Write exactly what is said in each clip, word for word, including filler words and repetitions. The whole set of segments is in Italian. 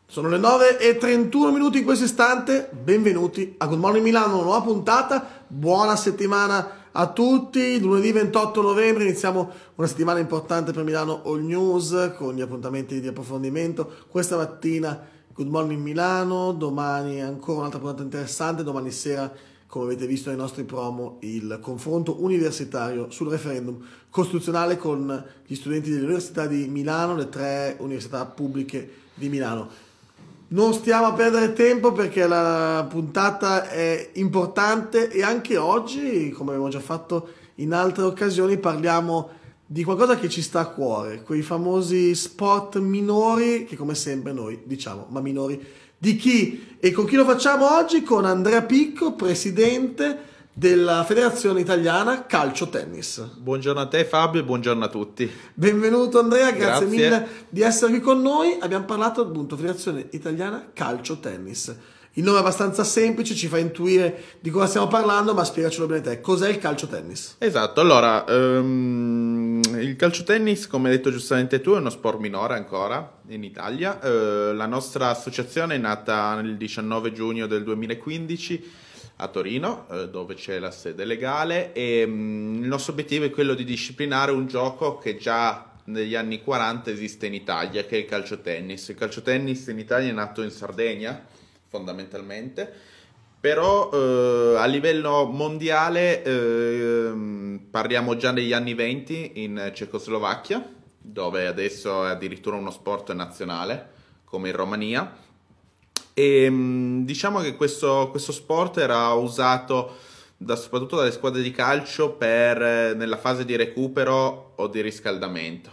Sono le nove e trentuno minuti in questo istante, benvenuti a Good Morning Milano, una nuova puntata, buona settimana a tutti. Lunedì ventotto novembre iniziamo una settimana importante per Milano All News con gli appuntamenti di approfondimento. Questa mattina Good Morning Milano, domani ancora un'altra puntata interessante, domani sera, come avete visto nei nostri promo, il confronto universitario sul referendum costituzionale con gli studenti dell'Università di Milano, le tre università pubbliche di Milano. Non stiamo a perdere tempo perché la puntata è importante e anche oggi, come abbiamo già fatto in altre occasioni, parliamo di qualcosa che ci sta a cuore, quei famosi sport minori che come sempre noi diciamo, ma minori di chi? E con chi lo facciamo oggi? Con Andrea Picco, presidente della Federazione Italiana Calcio Tennis. Buongiorno a te Fabio e buongiorno a tutti. Benvenuto Andrea, grazie, Grazie. mille di essere qui con noi. Abbiamo parlato appunto Federazione Italiana Calcio Tennis. Il nome è abbastanza semplice, ci fa intuire di cosa stiamo parlando, ma spiegacelo bene te. Cos'è il calcio tennis? Esatto, allora, um, il calcio tennis, come hai detto giustamente tu, è uno sport minore ancora in Italia. Uh, la nostra associazione è nata nel diciannove giugno del duemilaquindici a Torino, uh, dove c'è la sede legale, e um, il nostro obiettivo è quello di disciplinare un gioco che già negli anni quaranta esiste in Italia, che è il calcio tennis. Il calcio tennis in Italia è nato in Sardegna, fondamentalmente, però eh, a livello mondiale eh, parliamo già degli anni venti in Cecoslovacchia, dove adesso è addirittura uno sport nazionale, come in Romania, e mh, diciamo che questo, questo sport era usato da, soprattutto dalle squadre di calcio per, nella fase di recupero o di riscaldamento.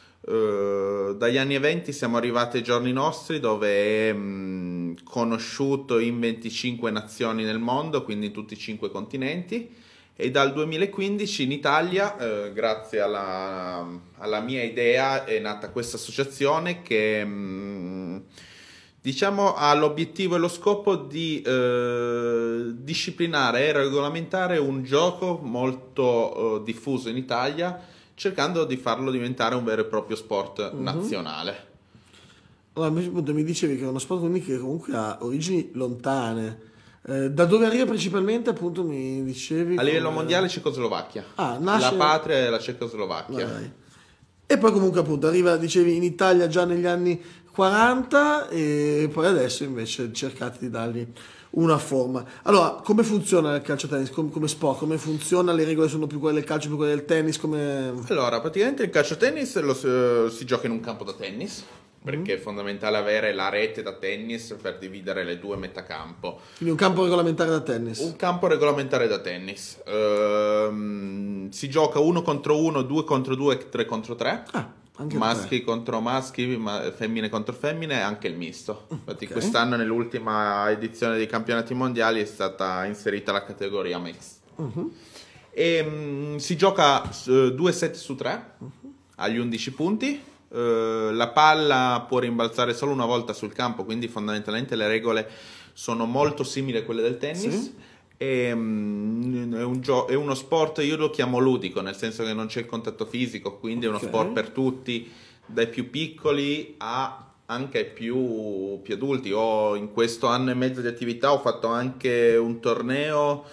Uh, dagli anni venti siamo arrivati ai giorni nostri, dove è mh, conosciuto in venticinque nazioni nel mondo, quindi in tutti i cinque continenti, e dal duemilaquindici in Italia, uh, grazie alla, alla mia idea, è nata questa associazione che mh, diciamo ha l'obiettivo e lo scopo di uh, disciplinare e regolamentare un gioco molto uh, diffuso in Italia, cercando di farlo diventare un vero e proprio sport uh-huh. nazionale. Allora, appunto, mi dicevi che è uno sport quindi che comunque ha origini lontane. Eh, da dove arriva principalmente, appunto, mi dicevi? A livello come... mondiale Cecoslovacchia. Ah, nasce... La patria è la Cecoslovacchia. Vai. E poi comunque appunto arriva, dicevi, in Italia già negli anni quaranta e poi adesso invece cercate di dargli una forma. Allora, come funziona il calcio tennis come, come sport? Come funziona? Le regole sono più quelle del calcio, più quelle del tennis? Come... Allora, praticamente il calcio tennis lo si, si gioca in un campo da tennis, perché mm. è fondamentale avere la rete da tennis per dividere le due metà campo. Quindi un campo regolamentare da tennis? Un campo regolamentare da tennis. Ehm, si gioca uno contro uno, due contro due, tre contro tre. Ah. Anche Maschi tre. Contro maschi, ma femmine contro femmine, e anche il misto. Infatti okay. Quest'anno nell'ultima edizione dei campionati mondiali è stata inserita la categoria mix. Uh-huh. E mh, si gioca uh, due set su tre uh-huh. agli undici punti. Uh, la palla può rimbalzare solo una volta sul campo, quindi fondamentalmente le regole sono molto simili a quelle del tennis. Sì. È, um, è, un gio- è uno sport, io lo chiamo ludico, nel senso che non c'è il contatto fisico, quindi okay. è uno sport per tutti, dai più piccoli a anche ai più, più adulti. Ho, in questo anno e mezzo di attività ho fatto anche un torneo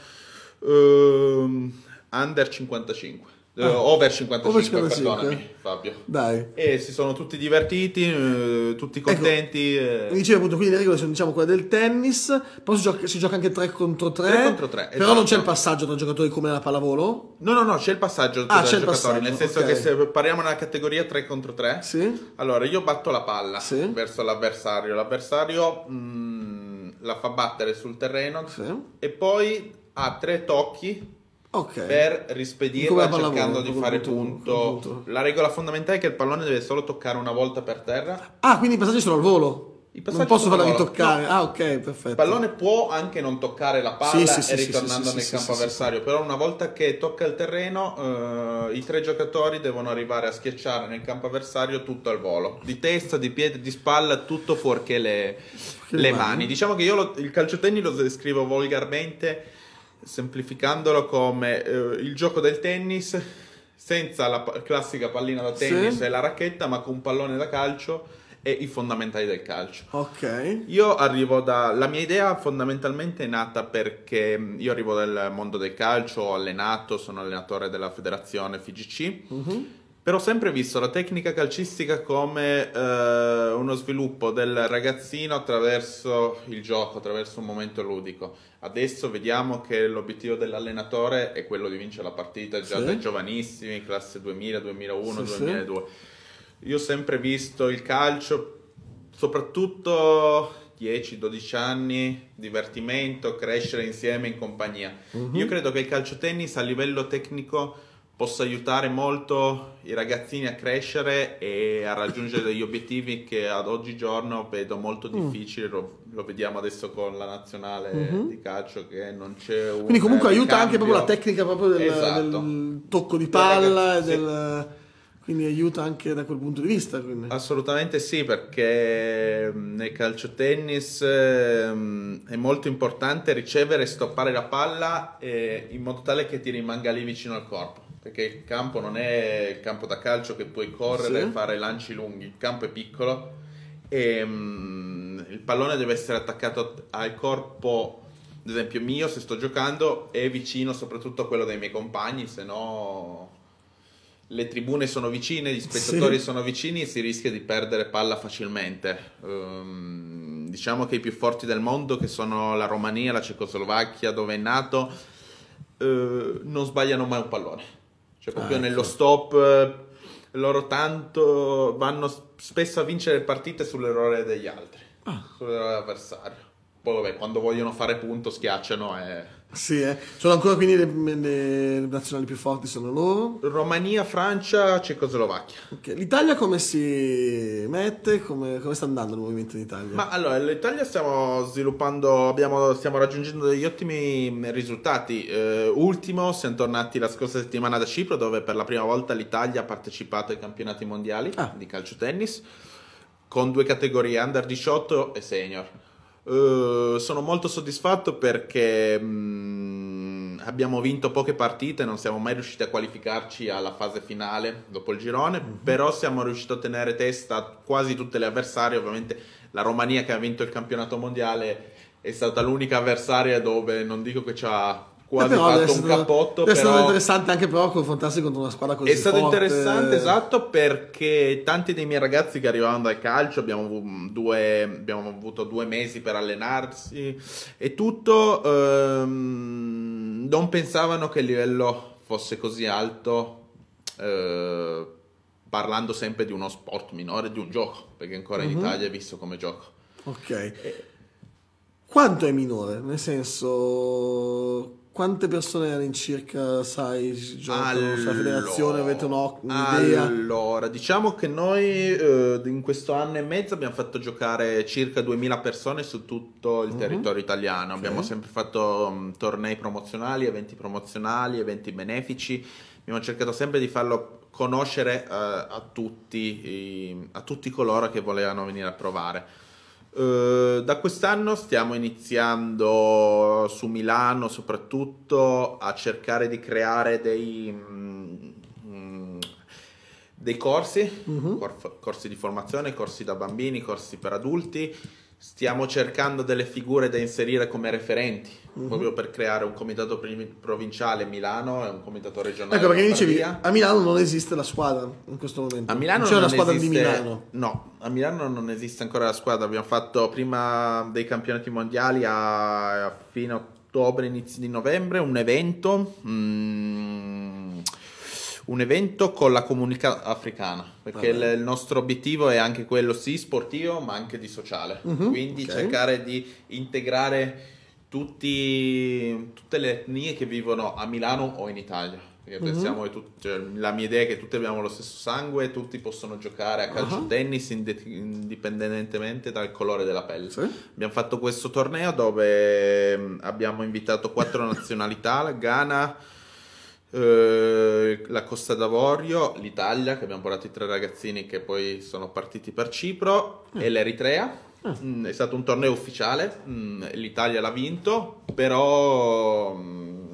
uh, under cinquantacinque. Ah, over cinquantacinque, over cinquantacinque, perdonami Fabio. Dai. E si sono tutti divertiti, eh, tutti contenti. Ecco, mi dicevi appunto, quindi le regole sono diciamo quelle del tennis, poi si gioca, si gioca anche tre contro tre. tre contro tre, però esatto. Non c'è il passaggio tra giocatori come nella pallavolo? No, no, no, c'è il passaggio ah, tra c'è i giocatori, passaggio, nel senso okay. che se parliamo nella categoria tre contro tre, sì. Allora io batto la palla sì. verso l'avversario, l'avversario mh, la fa battere sul terreno sì. e poi ha tre tocchi okay. per rispedirla cercando di fare punto. punto. La regola fondamentale è che il pallone deve solo toccare una volta per terra. Ah, quindi i passaggi sono al volo? Non posso farla ritoccare? No. Ah, ok, perfetto. Il pallone può anche non toccare la palla sì, sì, e sì, ritornando sì, nel sì, campo sì, avversario, sì. Però una volta che tocca il terreno eh, i tre giocatori devono arrivare a schiacciare nel campo avversario tutto al volo, di testa, di piede, di spalla, tutto fuorché le, le mani. mani. Diciamo che io lo, il calcio tennis lo descrivo volgarmente, semplificandolo come eh, il gioco del tennis senza la classica pallina da tennis sì. e la racchetta, ma con un pallone da calcio e i fondamentali del calcio. Ok. Io arrivo da... La mia idea fondamentalmente è nata perché io arrivo dal mondo del calcio, ho allenato, sono allenatore della federazione F I G C, Mm-hmm. però ho sempre visto la tecnica calcistica come eh, uno sviluppo del ragazzino attraverso il gioco, attraverso un momento ludico. Adesso vediamo che l'obiettivo dell'allenatore è quello di vincere la partita già Sì. dai giovanissimi, classe duemila, duemilauno, Sì, duemiladue. Io ho sempre visto il calcio, soprattutto dieci dodici anni, divertimento, crescere insieme in compagnia. Mhm. Io credo che il calciotennis a livello tecnico possa aiutare molto i ragazzini a crescere e a raggiungere degli obiettivi che ad oggigiorno vedo molto difficili, lo, lo vediamo adesso con la nazionale Mhm. di calcio che non c'è un Quindi comunque aiuta anche ricambio. proprio la tecnica proprio del, Esatto. del tocco di Dei palla, ragazzi, e sì. del... quindi aiuta anche da quel punto di vista. Quindi. Assolutamente sì, perché mh, nel calcio tennis ehm, è molto importante ricevere e stoppare la palla eh, in modo tale che ti rimanga lì vicino al corpo, perché il campo non è il campo da calcio che puoi correre Sì. e fare lanci lunghi, il campo è piccolo e mh, il pallone deve essere attaccato al corpo, ad esempio mio se sto giocando è vicino soprattutto a quello dei miei compagni, se no le tribune sono vicine, gli spettatori Sì. sono vicini e si rischia di perdere palla facilmente. Ehm, diciamo che i più forti del mondo, che sono la Romania, la Cecoslovacchia, dove è nato, eh, non sbagliano mai un pallone. Cioè proprio Ah, ecco. nello stop eh, loro tanto vanno s- spesso a vincere partite sull'errore degli altri, Ah. sull'errore dell'avversario. Poi vabbè, quando vogliono fare punto schiacciano e... Sì, eh. Sono ancora quindi le, le nazionali più forti sono loro. Romania, Francia, Cecoslovacchia. Ok. L'Italia come si mette? Come, come sta andando il movimento in Italia? Ma allora, l'Italia stiamo sviluppando, abbiamo, stiamo raggiungendo degli ottimi risultati. Eh, ultimo, siamo tornati la scorsa settimana da Cipro, dove per la prima volta l'Italia ha partecipato ai campionati mondiali Ah. di calcio tennis, con due categorie, under diciotto e senior. Eh, sono molto soddisfatto perché mh, abbiamo vinto poche partite, non siamo mai riusciti a qualificarci alla fase finale dopo il girone, Mhm. però siamo riusciti a tenere testa a quasi tutte le avversarie. Ovviamente la Romania, che ha vinto il campionato mondiale, è stata l'unica avversaria dove non dico che ci ha quasi Eh, però deve fatto un essere- cappotto, deve essere però interessante anche però confrontarsi contro una squadra così è stato forte. interessante, esatto, perché tanti dei miei ragazzi che arrivavano dal calcio, abbiamo, avu- due, abbiamo avuto due mesi per allenarsi e tutto, ehm, non pensavano che il livello fosse così alto, eh, parlando sempre di uno sport minore, di un gioco, perché ancora in Mhm. Italia è visto come gioco. Ok. Quanto è minore? Nel senso, quante persone all'incirca, sai, giocano sulla federazione? Avete uno- un'idea? Allora, diciamo che noi eh, in questo anno e mezzo abbiamo fatto giocare circa duemila persone su tutto il Mhm. territorio italiano. Abbiamo Ok. sempre fatto mm, tornei promozionali, eventi promozionali, eventi benefici. Abbiamo cercato sempre di farlo conoscere eh, a tutti, i- a tutti coloro che volevano venire a provare. Eh, da quest'anno stiamo iniziando su Milano soprattutto a cercare di creare dei, mm, mm, dei corsi, Mhm. cor- corsi di formazione, corsi da bambini, corsi per adulti. Stiamo cercando delle figure da inserire come referenti, Mhm. proprio per creare un comitato pri- provinciale a Milano e un comitato regionale Ecco perché a dicevi, Lombardia. a Milano non esiste la squadra in questo momento. A Milano non c'è non una squadra esiste, di Milano. No, a Milano non esiste ancora la squadra. Abbiamo fatto prima dei campionati mondiali a, a fine ottobre, inizi di novembre, un evento, mm, un evento con la comunità africana, perché il, Vabbè. il nostro obiettivo è anche quello sì sportivo, ma anche di sociale. Mhm, Quindi ok. cercare di integrare tutti, tutte le etnie che vivono a Milano o in Italia. Perché Mhm. pensiamo che tut- cioè, la mia idea è che tutti abbiamo lo stesso sangue, tutti possono giocare a calcio Ah. tennis inde- indipendentemente dal colore della pelle. Sì. Abbiamo fatto questo torneo dove mm, abbiamo invitato quattro nazionalità: la Ghana, eh, la Costa d'Avorio, l'Italia, che abbiamo portato i tre ragazzini che poi sono partiti per Cipro, e l'Eritrea. Mm, è stato un torneo ufficiale, mm, l'Italia l'ha vinto, però mm,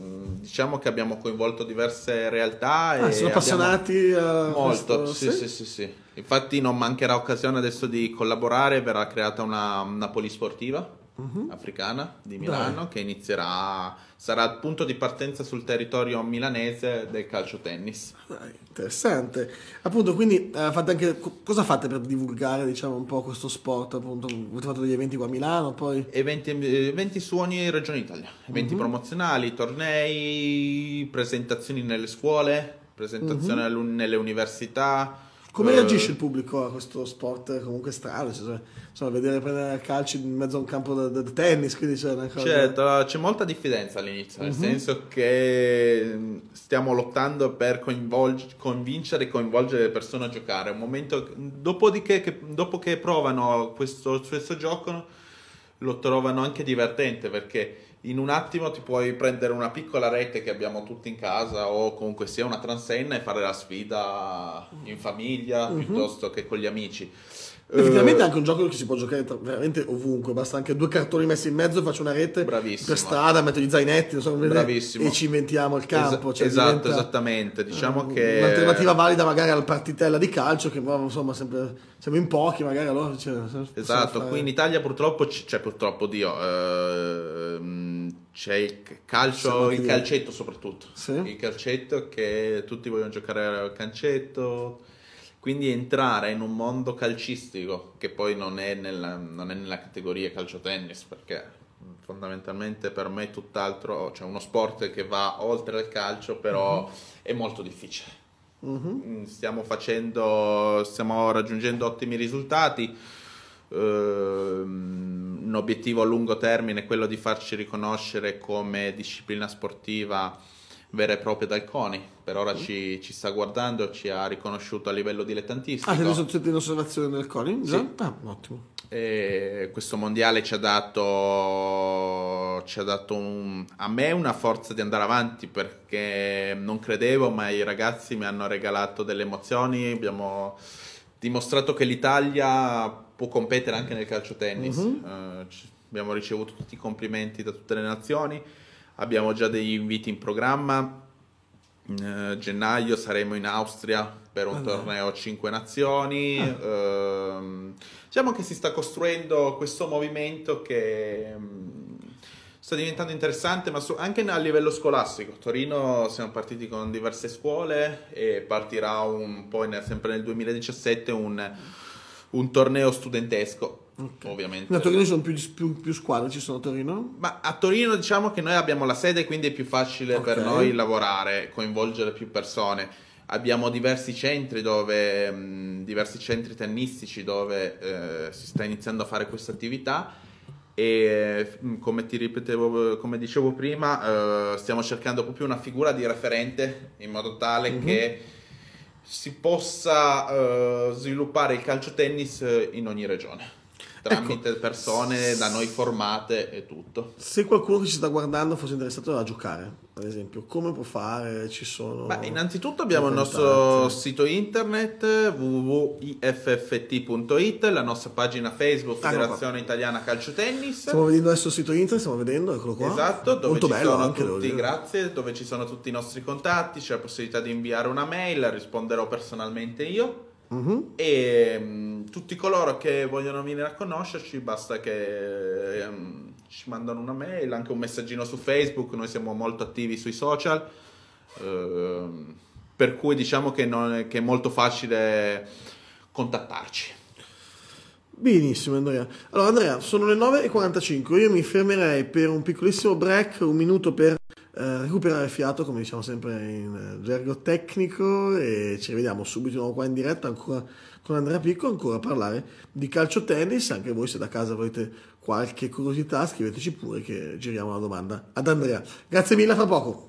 diciamo che abbiamo coinvolto diverse realtà Ah, e sono abbiamo- appassionati a molto, questo- sì, sì, sì, sì. Infatti non mancherà occasione adesso di collaborare, verrà creata una, una polisportiva africana di Milano Dai. che inizierà, sarà il punto di partenza sul territorio milanese del calcio tennis. Dai, interessante. Appunto, quindi eh, fate anche, co- cosa fate per divulgare, diciamo, un po' questo sport? Appunto, avete fatto degli eventi qua a Milano, poi... Eventi, eventi su ogni regione d'Italia, eventi promozionali, tornei, presentazioni nelle scuole, presentazioni allu- nelle università. Come eh, reagisce il pubblico a questo sport comunque strano? Cioè, insomma, vedere prendere calci in mezzo a un campo da, da tennis, quindi c'è una cosa... Certo, c'è molta diffidenza all'inizio, nel senso che mm, stiamo lottando per coinvolg- convincere e coinvolgere le persone a giocare. Un momento, dopodiché, che, dopo che provano questo stesso gioco, lo trovano anche divertente perché in un attimo ti puoi prendere una piccola rete che abbiamo tutti in casa o comunque sia una transenna e fare la sfida in famiglia piuttosto che con gli amici. Effettivamente è Eh, anche un gioco che si può giocare tra- veramente ovunque, basta anche due cartoni messi in mezzo, faccio una rete Bravissimo. per strada, metto gli zainetti, non so come vedere, Bravissimo. e ci inventiamo il campo. Es- cioè esatto, diventa, esattamente. Diciamo eh, che un'alternativa valida magari alla partitella di calcio, che ma, insomma sempre, siamo in pochi, magari allora cioè, possiamo Esatto, fare- qui in Italia purtroppo c- c'è purtroppo Dio, ehm, c'è il c- Siamo calcio, anche il lì. calcetto soprattutto, Sì. il calcetto che tutti vogliono giocare al calcetto, quindi entrare in un mondo calcistico che poi non è nella, non è nella categoria calcio tennis perché fondamentalmente per me è tutt'altro, cioè uno sport che va oltre il calcio però è molto difficile. Mm, Stiamo facendo, stiamo raggiungendo ottimi risultati. Ehm, un obiettivo a lungo termine è quello di farci riconoscere come disciplina sportiva vera e propria dal CONI. Per ora ci, ci sta guardando, ci ha riconosciuto a livello dilettantistico. Ah, siete sottoposti in osservazione del CONI? Già? Sì. Ah, ottimo. E questo mondiale ci ha dato, ci ha dato un- a me una forza di andare avanti perché non credevo, ma i ragazzi mi hanno regalato delle emozioni. Abbiamo dimostrato che l'Italia può competere anche nel calcio tennis. Eh, ci- abbiamo ricevuto tutti i complimenti da tutte le nazioni. Abbiamo già degli inviti in programma. In eh, gennaio saremo in Austria per un torneo a cinque nazioni. Ehm, diciamo che si sta costruendo questo movimento che mm, sta diventando interessante, ma su- anche a livello scolastico. A Torino siamo partiti con diverse scuole e partirà un po' in- sempre nel duemiladiciassette un, un torneo studentesco, ovviamente. A Torino ci sono più, più, più squadre, ci sono a Torino? Ma a Torino diciamo che noi abbiamo la sede, quindi è più facile per Ok. noi lavorare, coinvolgere più persone. Abbiamo diversi centri dove, mh, diversi centri tennistici dove eh, si sta iniziando a fare questa attività e mh, come ti ripetevo, come dicevo prima, eh, stiamo cercando proprio una figura di referente in modo tale che si possa eh, sviluppare il calcio tennis in ogni regione. Tramite persone da noi formate e tutto. Se qualcuno che ci sta guardando fosse interessato a giocare, ad esempio, come può fare? Ci sono... Beh, innanzitutto abbiamo il dei nostro contatti. sito internet w w w punto i f f t punto it, la nostra pagina Facebook Ah, Federazione Italiana Calcio Tennis. Stiamo vedendo adesso il sito internet, stiamo vedendo, eccolo qua. Esatto, dove Molto ci bello sono anche, devo tutti, dire. grazie, dove ci sono tutti i nostri contatti, c'è la possibilità di inviare una mail, risponderò personalmente io. Mhm. E mh, tutti coloro che vogliono venire a conoscerci basta che ehm, ci mandano una mail, anche un messaggino su Facebook, noi siamo molto attivi sui social, ehm, per cui diciamo che, non è, che è molto facile contattarci. Benissimo Andrea. Allora Andrea, sono le nove e quarantacinque, io mi fermerei per un piccolissimo break, un minuto per eh, recuperare fiato, come diciamo sempre in eh, gergo tecnico, e ci rivediamo subito di nuovo qua in diretta ancora con Andrea Picco, ancora a parlare di calcio tennis. Anche voi se da casa avete qualche curiosità scriveteci pure che giriamo la domanda ad Andrea. Grazie mille, a fra poco.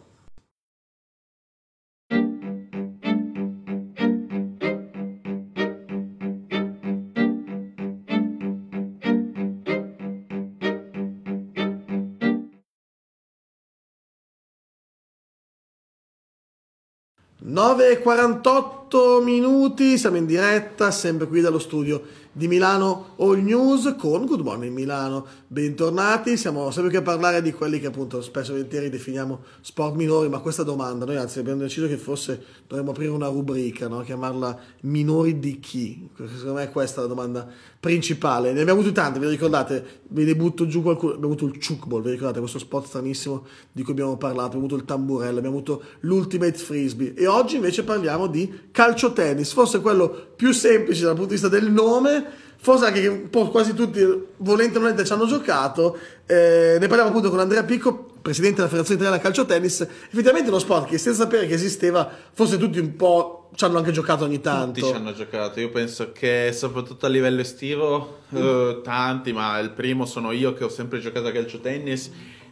nove e quarantotto minuti, siamo in diretta, sempre qui dallo studio di Milano All News con Good Morning Milano. Bentornati, siamo sempre qui a parlare di quelli che appunto spesso e volentieri definiamo sport minori, ma questa domanda, noi anzi abbiamo deciso che forse dovremmo aprire una rubrica, no? Chiamarla minori di chi? Secondo me è questa la domanda principale. Ne abbiamo avuti tante, vi ricordate? Vi ne butto giù qualcuno, abbiamo avuto il Chukball, vi ricordate questo sport stranissimo di cui abbiamo parlato, abbiamo avuto il tamburello, abbiamo avuto l'Ultimate Frisbee e oggi invece parliamo di calcio tennis, forse quello più semplice dal punto di vista del nome, forse anche che un po' quasi tutti volente o nolente ci hanno giocato. Eh, ne parliamo appunto con Andrea Picco, presidente della Federazione Italiana Calcio Tennis. Effettivamente è uno sport che senza sapere che esisteva forse tutti un po' ci hanno anche giocato ogni tanto. Tutti ci hanno giocato, io penso che soprattutto a livello estivo mm. eh, tanti, ma il primo sono io che ho sempre giocato a calcio tennis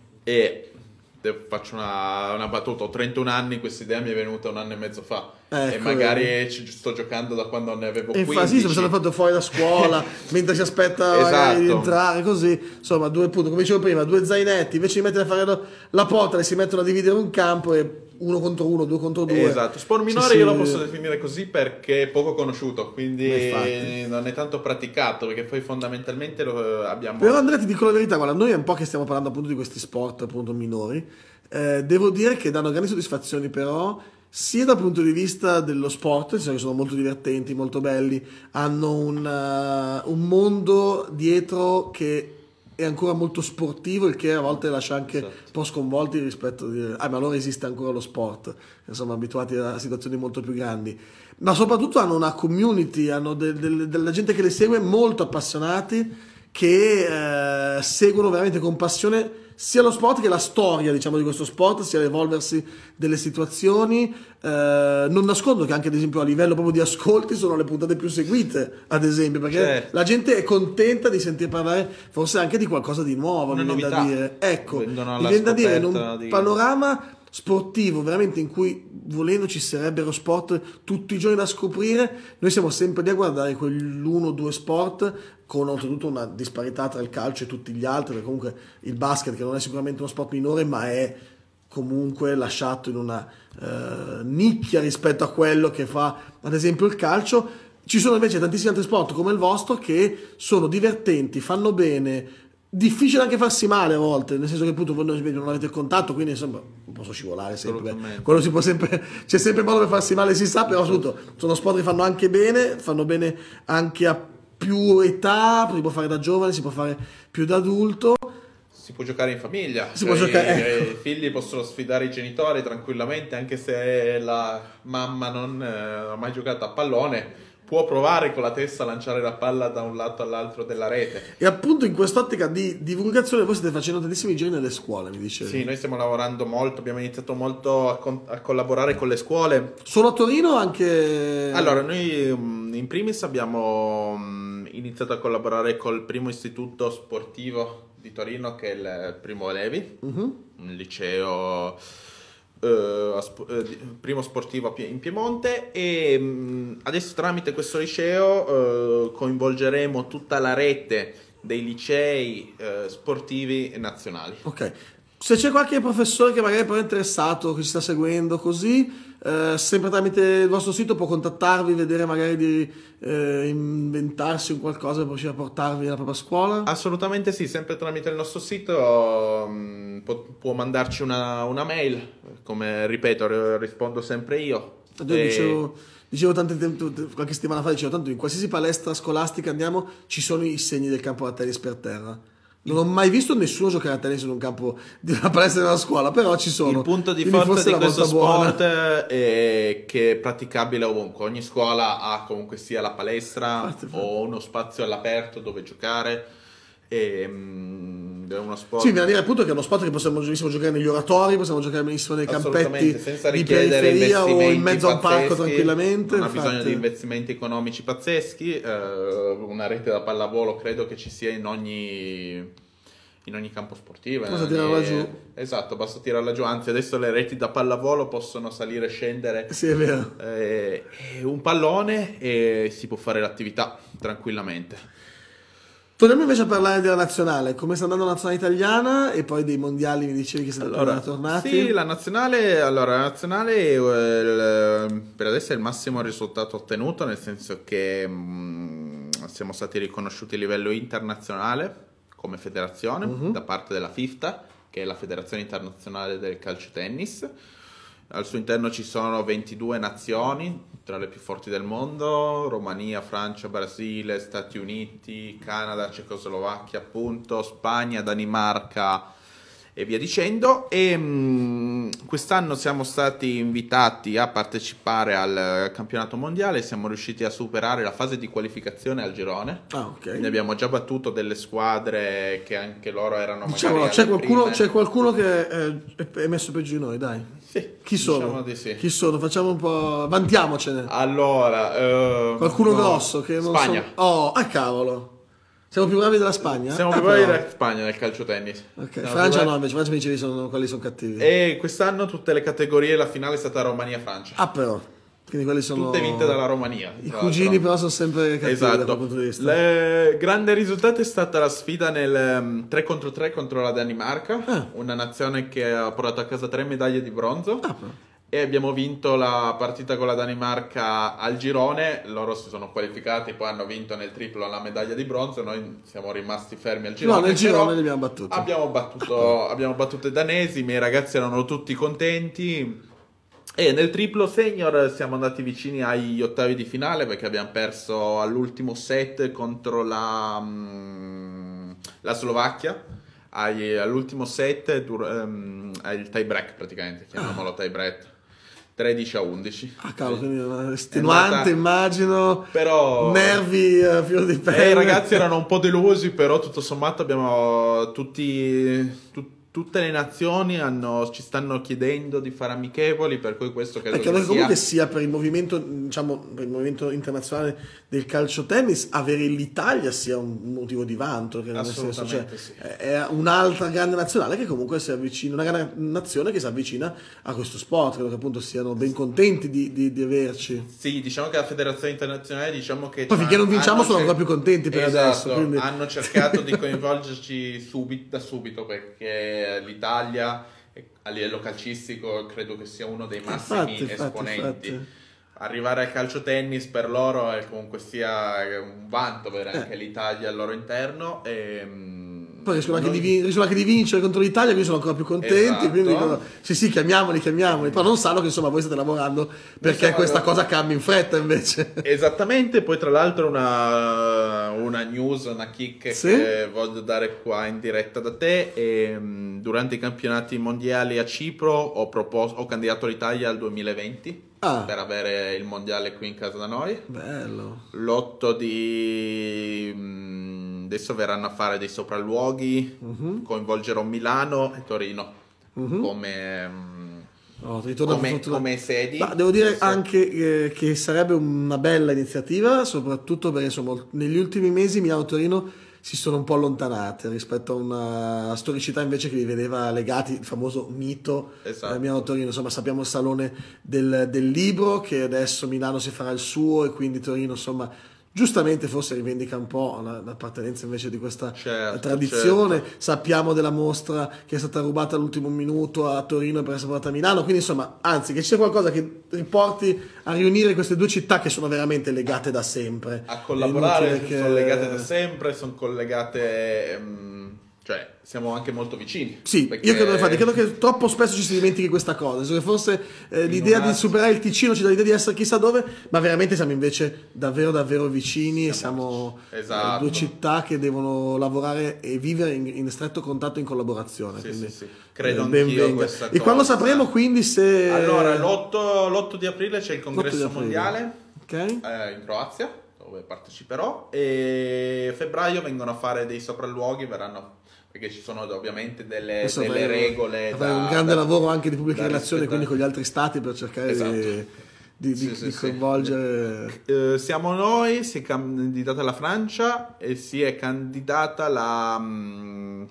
e faccio una, una battuta, ho trentuno anni, questa idea mi è venuta un anno e mezzo fa, ecco, e magari ci sto giocando da quando ne avevo quindici. E infatti sì, sono fatto fuori da scuola mentre si aspetta esatto. di entrare così, insomma due punti, come dicevo prima, due zainetti, invece di mettere a fare la porta si mettono a dividere un campo e uno contro uno, due contro due. Esatto, sport minore sì, io sì. lo posso definire così perché è poco conosciuto, quindi infatti. non è tanto praticato, perché poi fondamentalmente lo abbiamo... Però Andrea, ti dico la verità, guarda, noi è un po' che stiamo parlando appunto di questi sport appunto minori, eh, devo dire che danno grandi soddisfazioni però, sia dal punto di vista dello sport, nel senso che sono molto divertenti, molto belli, hanno un, uh, un mondo dietro che è ancora molto sportivo, il che a volte lascia anche esatto. un po' sconvolti rispetto a dire ah ma allora esiste ancora lo sport, insomma abituati a situazioni molto più grandi, ma soprattutto hanno una community, hanno de- de- della gente che le segue molto appassionati che eh, seguono veramente con passione sia lo sport che la storia, diciamo, di questo sport, sia l'evolversi delle situazioni. Eh, non nascondo che anche ad esempio a livello proprio di ascolti sono le puntate più seguite, ad esempio, perché certo. la gente è contenta di sentir parlare forse anche di qualcosa di nuovo, mi viene da dire. Ecco, mi viene da dire in un di... panorama sportivo veramente in cui volendo ci sarebbero sport tutti i giorni da scoprire, noi siamo sempre lì a guardare quell'uno o due sport con oltretutto una disparità tra il calcio e tutti gli altri, perché comunque il basket, che non è sicuramente uno sport minore, ma è comunque lasciato in una uh, nicchia rispetto a quello che fa ad esempio il calcio. Ci sono invece tantissimi altri sport come il vostro che sono divertenti, fanno bene, difficile anche farsi male a volte, nel senso che appunto voi non avete il contatto, quindi insomma non posso scivolare sempre, quello si può sempre, c'è sempre modo per farsi male, si sa, però soprattutto sono sport che fanno anche bene, fanno bene anche a più età, si può fare da giovane, si può fare più da adulto. Si può giocare in famiglia, si cioè può giocare, i, ecco. i figli possono sfidare i genitori tranquillamente, anche se la mamma non eh, ha mai giocato a pallone, può provare con la testa a lanciare la palla da un lato all'altro della rete. E appunto in quest'ottica di divulgazione voi state facendo tantissimi giri nelle scuole, mi dicevi. Sì, noi stiamo lavorando molto, abbiamo iniziato molto a, con- a collaborare con le scuole. Solo a Torino o anche... Allora, noi in primis abbiamo iniziato a collaborare col primo istituto sportivo di Torino, che è il Primo Levi, uh-huh. un liceo... Uh, primo sportivo in Piemonte, e um, adesso tramite questo liceo uh, coinvolgeremo tutta la rete dei licei uh, sportivi nazionali. Ok, se c'è qualche professore che magari è interessato, che ci sta seguendo così, eh, sempre tramite il vostro sito può contattarvi, vedere magari di eh, inventarsi un qualcosa per riuscire a portarvi alla propria scuola? Assolutamente sì, sempre tramite il nostro sito um, può, può mandarci una, una mail, come ripeto rispondo sempre io. Io e... dicevo, dicevo tante, qualche settimana fa, dicevo tanto in qualsiasi palestra scolastica andiamo ci sono i segni del campo da tennis per terra. Non ho mai visto nessuno giocare a tennis in un campo di una palestra della scuola, però ci sono. Il punto di forza di questo sport è che è praticabile ovunque. Ogni scuola ha comunque sia la palestra Fate o uno spazio all'aperto dove giocare. E, um, è uno sport. Sì, viene a dire appunto che è uno sport che possiamo benissimo giocare negli oratori, possiamo giocare benissimo nei campetti senza di periferia o in mezzo a un parco tranquillamente. Non infatti. ha bisogno di investimenti economici pazzeschi. Uh, una rete da pallavolo credo che ci sia in ogni in ogni campo sportivo. Basta tirarla giù. Esatto, basta tirarla giù. Anzi, adesso le reti da pallavolo possono salire e scendere. Sì, è vero. Eh, un pallone e si può fare l'attività tranquillamente. Torniamo invece a parlare della nazionale, come sta andando la nazionale italiana e poi dei mondiali, mi dicevi che siete allora, tornati. Sì, la nazionale, allora, la nazionale eh, il, per adesso è il massimo risultato ottenuto, nel senso che mh, siamo stati riconosciuti a livello internazionale come federazione uh-huh. da parte della FIFTA, che è la Federazione Internazionale del Calcio Tennis. Al suo interno ci sono ventidue nazioni, tra le più forti del mondo: Romania, Francia, Brasile, Stati Uniti, Canada, Cecoslovacchia, appunto, Spagna, Danimarca e via dicendo. E mh, quest'anno siamo stati invitati a partecipare al campionato mondiale. Siamo riusciti a superare la fase di qualificazione al girone. Ah, okay. Ne abbiamo già battuto delle squadre che anche loro erano diciamo, magari c'è qualcuno, prime. c'è qualcuno che è, è messo peggio di noi, dai. Sì, chi sono? Diciamo di sì. Chi sono? Facciamo un po', vantiamocene. Allora, eh, qualcuno no. grosso che non Spagna. so... Oh, ah cavolo. Siamo più bravi della Spagna? Siamo ah, più bravi però. della Spagna nel calcio tennis. Ok, Siamo Francia più no, invece Francia mi dicevi sono, quelli sono cattivi. E quest'anno tutte le categorie, la finale è stata Romania-Francia. Ah però, quindi quelli sono... Tutte vinte dalla Romania. I cugini però sono sempre cattivi esatto. da quel punto di vista. Il grande risultato è stata la sfida nel um, tre contro tre contro la Danimarca, ah. una nazione che ha portato a casa tre medaglie di bronzo. Ah, però. E abbiamo vinto la partita con la Danimarca al girone. Loro si sono qualificati, poi hanno vinto nel triplo la medaglia di bronzo. Noi siamo rimasti fermi al girone. No, nel girone li abbiamo battuti. Abbiamo battuto, abbiamo battuto i danesi, i miei ragazzi erano tutti contenti. E nel triplo senior siamo andati vicini agli ottavi di finale, perché abbiamo perso all'ultimo set contro la, la Slovacchia. All'ultimo set, um, il tie break praticamente, chiamiamolo tie break. tredici a undici. Ah cavolo, quindi estenuante, andata... immagino. Però nervi a fior di pelle. Eh, i ragazzi erano un po' delusi, però tutto sommato abbiamo tutti tut, tutte le nazioni hanno, ci stanno chiedendo di fare amichevoli, per cui questo credo perché che sia... comunque sia per il movimento, diciamo, per il movimento internazionale del calcio tennis, avere l'Italia sia un motivo di vanto, che nel senso, cioè, sì. è un'altra grande nazionale che comunque si avvicina, una grande nazione che si avvicina a questo sport, credo che appunto siano ben contenti di, di, di averci. Sì, diciamo che la federazione internazionale, diciamo che poi finché non vinciamo sono cer- ancora più contenti per esatto, adesso, quindi... hanno cercato di coinvolgerci subito, da subito, perché l'Italia a livello calcistico credo che sia uno dei massimi infatti, esponenti. infatti, infatti. Arrivare al calcio tennis per loro è comunque sia un vanto avere anche eh. l'Italia al loro interno. E, poi riescono anche, noi... di, riescono anche di vincere contro l'Italia, quindi sono ancora più contenti. Esatto. Quindi dicono sì, sì, chiamiamoli, chiamiamoli. Però non sanno che insomma voi state lavorando perché questa lavorando... cosa cambia in fretta invece. Esattamente. Poi, tra l'altro, una, una news, una kick sì? che voglio dare qua in diretta da te. E, durante i campionati mondiali a Cipro ho, proposto, ho candidato l'Italia al duemilaventi. Ah. Per avere il mondiale qui in casa da noi. Bello. L'otto di adesso verranno a fare dei sopralluoghi, uh-huh. coinvolgerò Milano e Torino uh-huh. come, oh, come, come sedi. Ma devo dire sì. anche eh, che sarebbe una bella iniziativa, soprattutto perché insomma, negli ultimi mesi Milano e Torino si sono un po' allontanate rispetto a una storicità invece che li vedeva legati, il famoso mito esatto. eh, Milano-Torino. Insomma, sappiamo il salone del, del libro, che adesso Milano si farà il suo e quindi Torino, insomma, giustamente forse rivendica un po' l'appartenenza invece di questa certo, tradizione. Certo. Sappiamo della mostra che è stata rubata all'ultimo minuto a Torino per essere portata a Milano, quindi insomma, anzi, che ci sia qualcosa che riporti a riunire queste due città che sono veramente legate da sempre. A collaborare, che... sono legate da sempre, sono collegate... Um... Cioè, siamo anche molto vicini. Sì, perché... io credo, infatti, credo che troppo spesso ci si dimentichi questa cosa. Che forse eh, l'idea di superare il Ticino ci dà l'idea di essere chissà dove, ma veramente siamo invece davvero davvero vicini siamo, e siamo esatto. eh, due città che devono lavorare e vivere in, in stretto contatto e in collaborazione. Sì, quindi, sì, sì. Credo eh, ben anch'io venga. questa E cosa. quando sapremo quindi se... Allora, l'otto, l'otto di aprile c'è il congresso mondiale okay. eh, in Croazia, dove parteciperò, e a febbraio vengono a fare dei sopralluoghi, verranno... perché ci sono ovviamente delle, delle regole da, un grande da, lavoro anche di pubblica relazione quindi con gli altri stati per cercare esatto. di, di, sì, di, sì, di coinvolgere sì. Uh, siamo noi, si è candidata la Francia e si è candidata la um,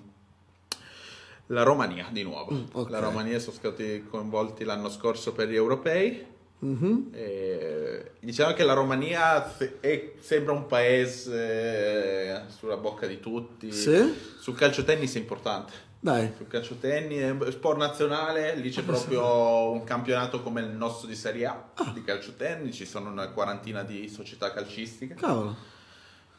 la Romania di nuovo mm, okay. La Romania sono stati coinvolti l'anno scorso per gli europei. Mm-hmm. E diciamo che la Romania è, sembra un paese eh, sulla bocca di tutti. Sì? Sul calcio tennis è importante. Dai. Sul calcio tennis è sport nazionale, lì c'è proprio un campionato come il nostro di Serie A ah. di calcio tennis, ci sono una quarantina di società calcistiche. Cavolo.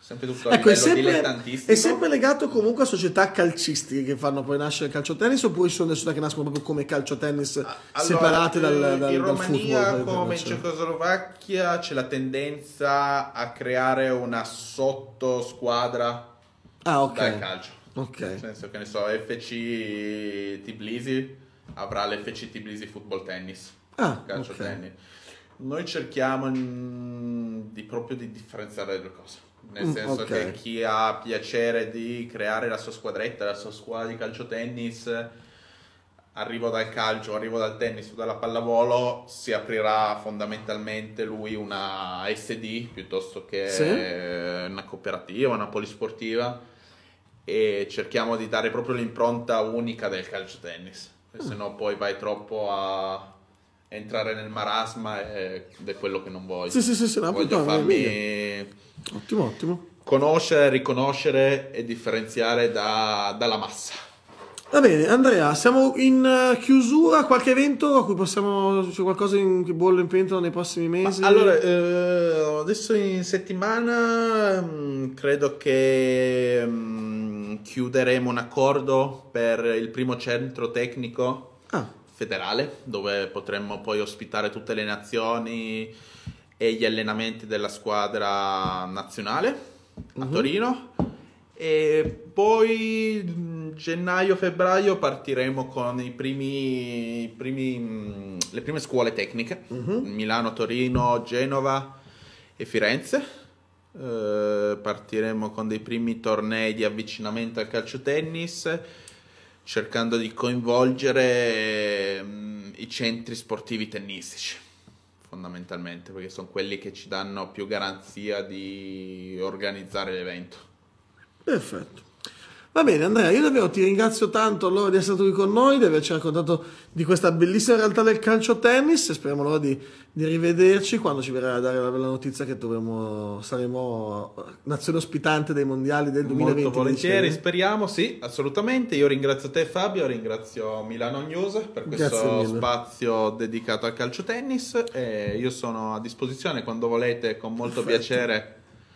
sempre tutto a Ecco, è livello sempre, dilettantistico. è sempre legato comunque a società calcistiche che fanno poi nascere il calciotennis, oppure ci sono delle società che nascono proprio come calciotennis Allora, separate dal, eh, dal, in dal Romania football? come in Cecoslovacchia c'è la tendenza a creare una sottosquadra Ah, ok. dal calcio. Ok. Nel senso che ne so, F C Tbilisi avrà l'F C Tbilisi Football Tennis, Ah, calcio ok. tennis. Noi cerchiamo mm, di proprio di differenziare le due cose. Nel Mm, senso ok. che chi ha piacere di creare la sua squadretta, la sua squadra di calcio tennis, arrivo dal calcio, arrivo dal tennis o dalla pallavolo, si aprirà fondamentalmente lui una S D piuttosto che Sì. una cooperativa, una polisportiva, e cerchiamo di dare proprio l'impronta unica del calcio tennis, se no poi vai troppo a entrare nel marasma ed è quello che non voglio. Sì, sì, sì, sì, no, Voglio appunto, farmi Ottimo, ottimo. conoscere, riconoscere e differenziare da- dalla massa. Va bene, Andrea, siamo in eh, chiusura, qualche evento a cui possiamo, c'è qualcosa in, che bolle in pentola nei prossimi mesi? Allora, eh, adesso in settimana mh, credo che mh, chiuderemo un accordo per il primo centro tecnico Ah, federale, dove potremmo poi ospitare tutte le nazioni e gli allenamenti della squadra nazionale a Torino. E poi mh, gennaio-febbraio partiremo con i primi, i primi, mh, le prime scuole tecniche, Milano, Torino, Genova e Firenze. Eh, partiremo con dei primi tornei di avvicinamento al calcio tennis, cercando di coinvolgere mh, i centri sportivi tennistici, fondamentalmente, perché sono quelli che ci danno più garanzia di organizzare l'evento. perfetto. Va bene, Andrea, io davvero ti ringrazio tanto allora di essere stato qui con noi, di averci raccontato di questa bellissima realtà del calcio tennis, e speriamo allora di, di rivederci quando ci verrà a dare la bella notizia che dovremo, saremo nazione ospitante dei mondiali del duemilaventi. Molto volentieri, dicevi? speriamo, sì, assolutamente. Io ringrazio te Fabio, ringrazio Milano News per Grazie questo mille. spazio dedicato al calcio tennis, e io sono a disposizione quando volete, con molto Perfetto. piacere.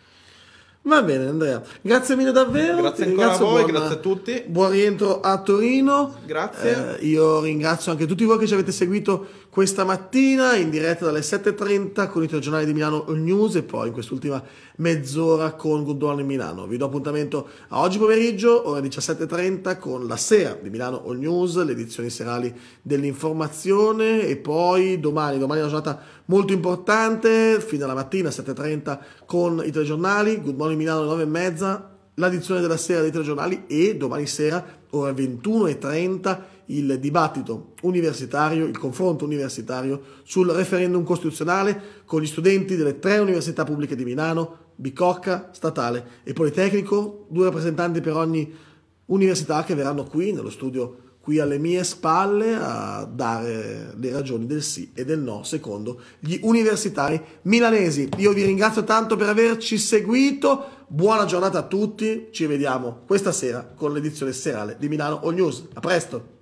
Va bene, Andrea, grazie mille davvero. Grazie ti ancora ringrazio, a voi, buon- grazie a tutti. Buon rientro a Torino. Grazie. Eh, io ringrazio anche tutti voi che ci avete seguito questa mattina in diretta dalle sette e trenta con i telegiornali di Milano All News, e poi in quest'ultima mezz'ora con Good Morning Milano. Vi do appuntamento a oggi pomeriggio, ore diciassette e trenta, con la sera di Milano All News, le edizioni serali dell'informazione, e poi domani, domani è una giornata molto importante, fino alla mattina sette e trenta con i telegiornali, Good Morning Milano alle nove e mezza, l'edizione della sera dei telegiornali, e domani sera ore ventuno e trenta il dibattito universitario, il confronto universitario sul referendum costituzionale con gli studenti delle tre università pubbliche di Milano, Bicocca, Statale e Politecnico, due rappresentanti per ogni università che verranno qui nello studio qui alle mie spalle a dare le ragioni del sì e del no secondo gli universitari milanesi. Io vi ringrazio tanto per averci seguito, buona giornata a tutti, ci vediamo questa sera con l'edizione serale di Milano All News. A presto!